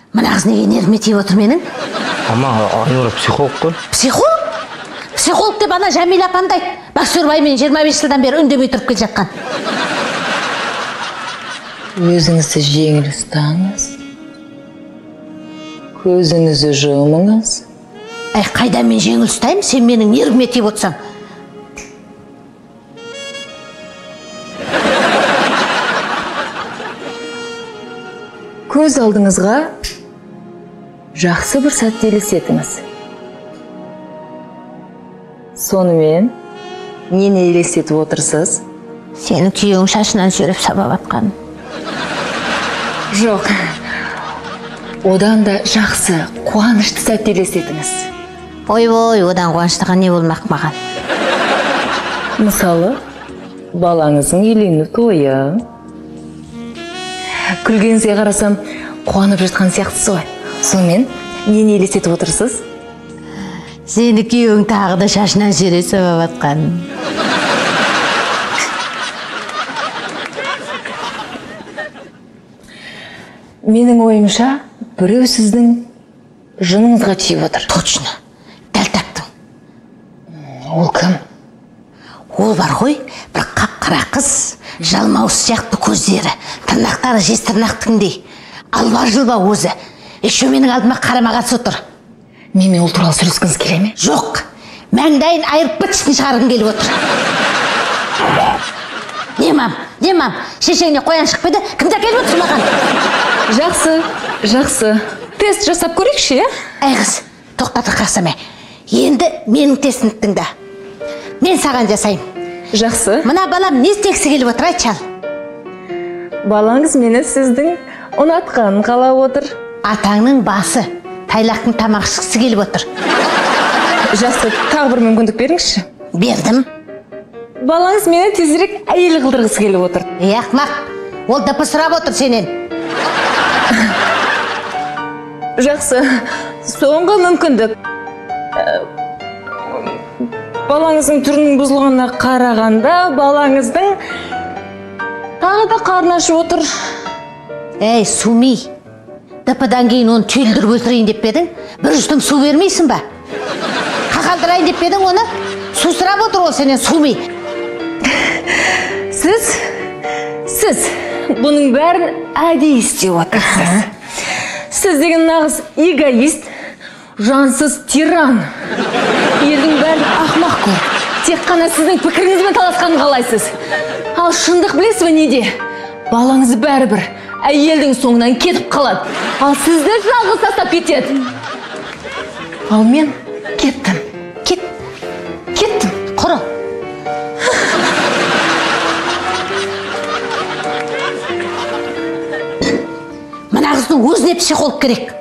Мына қыз неге нервіме тиіп отыр менің? Ама Айнұра психолог қой. Психолог? Психолог деп ана Жәмила апандай. Бақсырбаймен 25 жылдан бері үндемей тұрып келе жатқан. Өзіңізді жеңіл ұстаңыз. Көзіңізді жұмыңыз. Ай, қайда мен жеңіл ұстаймын, сен менің нервіме тиіп отырсаң. Көз алдыңызға жақсы бір сәтті елестетіңіз. Сонымен нені елестетіп отырсыз? Сенің күйеуің шашынан сүйреп сабап атқан. Жоқ. Одан да жақсы, қуанышты сәтті елестетіңіз. Ой, одан қуаныштыға не болмақ маған? Мысалы, балаңыздың үйлену тойы. Күлгеніңізге қарасам, қуанып жатқан сияқтысыз ғой. Сонымен нені елестетіп отырсыз? Сені күйеуің тағы да шашынан сүйреп сабап атқан. Менің ойымша, біреу сіздің жыныңызға тиіп отыр. Точно, дәл таптың. Ол кім? Ол бар ғой, бір қап-қара қыз, жалмауыз сияқты көздері, тырнақтары жез тырнақтыңдей. Албар-жылба өзі. Еще менің алдыма қарама-қарсы отыр. Менімен ол туралы сөйлескіңіз келе ме? Жоқ, маңдайын айырып бітсін шығарғым келіп отыр. Немам, шешеңне қоян шықпайды, кімді әкеліп отыр маған? Жақсы. Тест жасап көрейікші, е? Әй қыз, тоқтатыр қақсаме. Енді менің тестімді тыңда. Мен саған жасайым. Жақсы. Мына балам не істегісі келіп отыр, айтшы ал. Балаңыз мені сіздің ұнатқанын қалап отыр. Атаңның басы, тайлақтың тамақ ішкісі келіп отыр. Жақсы, тағы бір мүмкіндік беріңізші. Бердім. Балаңыз мені тезірек әйел қылдырғысы келіп отыр. Ақмақ, ол дапы сұрап отыр сенен. Жақсы, соңғы мүмкіндік. Балаңыздың түрінің бұзылғанына қарағанда, балаңыздың тағы да қарны ашып отыр. Әй, суми, дапыдан кейін оны түйілдіріп өлтірейін деп бедің, бір үстім су бермейсің ба? Қақалдырайын деп бедің оны, су сұрап отыр ол сенен, суми. Сіз бұның бәрін әдейі істеп отырсыз. Сіз деген нағыз эгоист, жансыз тиран. Елдің бәрін ақмақ көр. Тек қана сіздің пікіріңізбен таласқанын қалайсыз. Ал шындық білесіз бе неде? Балаңыз бәрібір әйелдің соңынан кетіп қалады. Ал сізді жалғыз тастап кетеді. Ал мен кеттім. Кеттім. Құры. Мына қыздың өзіне психолог керек.